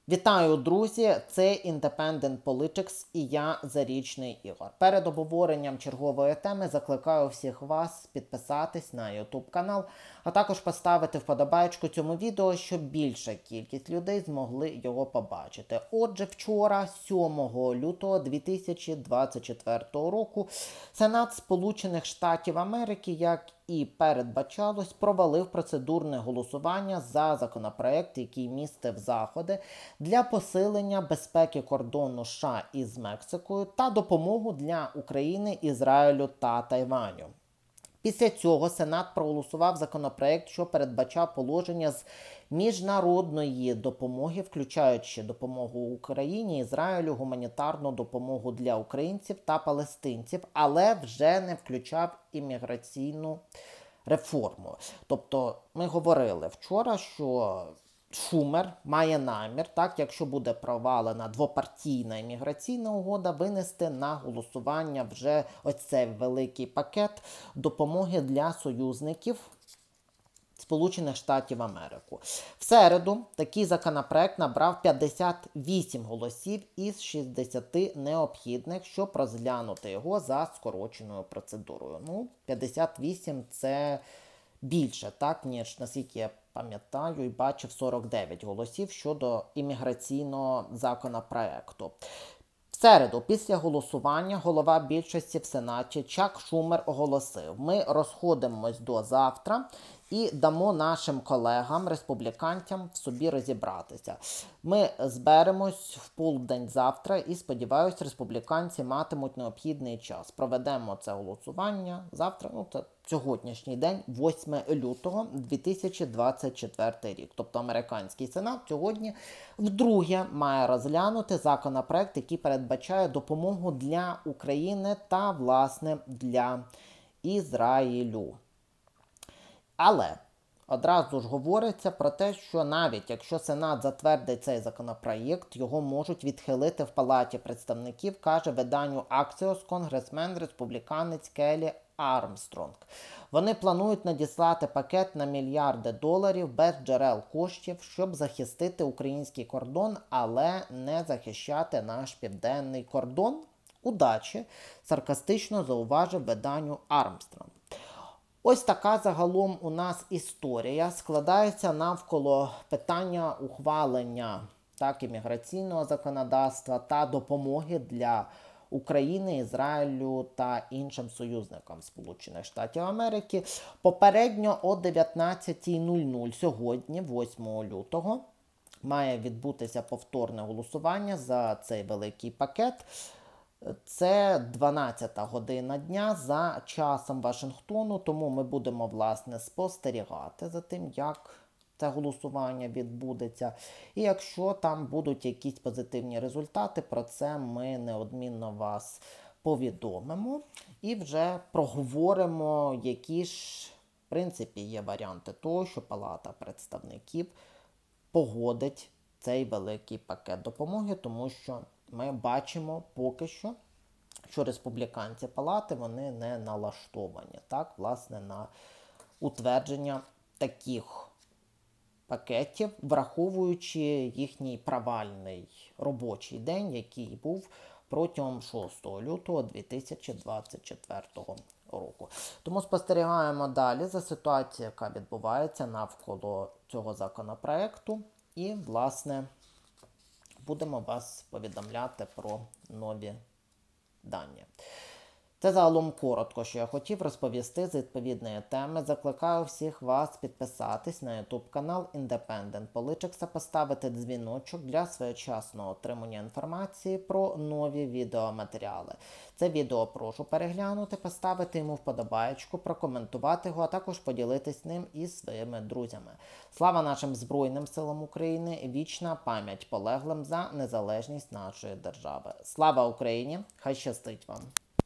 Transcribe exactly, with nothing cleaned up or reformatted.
Вітаю, друзі! Це Independent Politics і я, Зарічний Ігор. Перед обговоренням чергової теми закликаю всіх вас підписатись на YouTube канал, а також поставити вподобайку цьому відео, щоб більша кількість людей змогли його побачити. Отже, вчора, сьомого лютого дві тисячі двадцять четвертого року, Сенат Сполучених Штатів Америки, як і передбачалось, провалив процедурне голосування за законопроект, який містив заходи для посилення безпеки кордону США із Мексикою та допомогу для України, Ізраїлю та Тайваню. Після цього Сенат проголосував законопроект, що передбачав положення з міжнародної допомоги, включаючи допомогу Україні, Ізраїлю, гуманітарну допомогу для українців та палестинців, але вже не включав імміграційну реформу. Тобто ми говорили вчора, що Шумер має намір, так, якщо буде провалена двопартійна імміграційна угода, винести на голосування вже ось цей великий пакет допомоги для союзників Сполучених Штатів Америки. В середу такий законопроект набрав п'ятдесят вісім голосів із шістдесяти необхідних, щоб розглянути його за скороченою процедурою. Ну, п'ятдесят вісім – це більше, так, ніж, наскільки я пам'ятаю і бачив, сорок дев'ять голосів щодо імміграційного законопроекту. В середу, після голосування, голова більшості в Сенаті Чак Шумер оголосив: ми розходимось до завтра і дамо нашим колегам, республіканцям, в собі розібратися. Ми зберемось в полдень завтра і, сподіваюся, республіканці матимуть необхідний час. Проведемо це голосування завтра, ну це сьогоднішній день, восьмого лютого дві тисячі двадцять четвертого рік. Тобто американський Сенат сьогодні вдруге має розглянути законопроект, який передбачає допомогу для України та, власне, для Ізраїлю. Але одразу ж говориться про те, що навіть якщо Сенат затвердить цей законопроєкт, його можуть відхилити в Палаті представників, каже виданню Axios конгресмен республіканець Келі Армстронг. Вони планують надіслати пакет на мільярди доларів без джерел коштів, щоб захистити український кордон, але не захищати наш південний кордон. Удачі, саркастично зауважив виданню Армстронг. Ось така загалом у нас історія складається навколо питання ухвалення так, імміграційного законодавства та допомоги для України, Ізраїлю та іншим союзникам Сполучених Штатів Америки. Попередньо о дев'ятнадцятій нуль нуль сьогодні, восьмого лютого, має відбутися повторне голосування за цей великий пакет. Це дванадцята година дня за часом Вашингтону, тому ми будемо, власне, спостерігати за тим, як це голосування відбудеться. І якщо там будуть якісь позитивні результати, про це ми неодмінно вас повідомимо і вже проговоримо, які ж, в принципі, є варіанти того, що Палата представників погодить цей великий пакет допомоги, тому що ми бачимо поки що, що республіканці Палати, вони не налаштовані, так, власне, на утвердження таких пакетів, враховуючи їхній провальний робочий день, який був протягом шостого лютого дві тисячі двадцять четвертого року. Тому спостерігаємо далі за ситуацією, яка відбувається навколо цього законопроекту, і, власне, будемо вас повідомляти про нові дані. Це загалом коротко, що я хотів розповісти з відповідної теми. Закликаю всіх вас підписатись на YouTube канал Independent Politics, поставити дзвіночок для своєчасного отримання інформації про нові відеоматеріали. Це відео прошу переглянути, поставити йому вподобаєчку, прокоментувати його, а також поділитись ним із своїми друзями. Слава нашим Збройним силам України, вічна пам'ять полеглим за незалежність нашої держави. Слава Україні! Хай щастить вам!